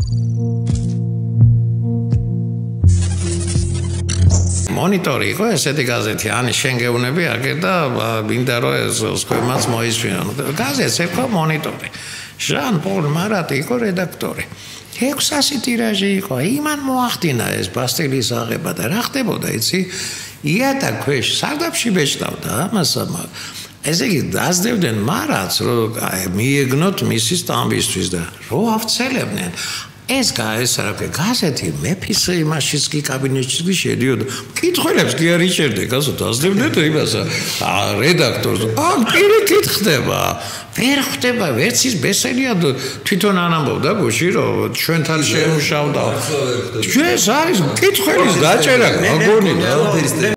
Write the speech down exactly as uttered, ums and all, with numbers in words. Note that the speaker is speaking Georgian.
მონიტორი იყო ესეთი გაზეთი, ani შენ გეუნები აგერ და მინდა რომ ეს სხვებმაც მოისმინონ. გაზეთს ერქვა მონიტორი. ჟან-პოლ მარატი იყო რედაქტორი. ექვსასი ტირაჟი იყო. იმან მოახდინა ეს ბასტილიის აღება და რა ხდებოდა, იცი? იატა ქვეშ სარდაფში ბეჭდავდა ამას. ესე იგი დაძდებდნენ მარატს, რომ მიეგნოთ მისი სტამბისთვის და რო ავცელებდნენ. ეს გაესარა გაზეთი მეფის იმაშიც კი კაბინეტში კი შედიოდა. მკითხველებს კი არ იჭერდა, გასო დაძდებდნენ იმას რედაქტორს. ან პირიქით ხდება. ვერ ხდება, ვერც ის ბესელია თვითონ არ ამბობდა გუში რომ ჩვენთან შეიმუშავდა. ჩვენს არის მკითხველის დაჭერა გაგონი და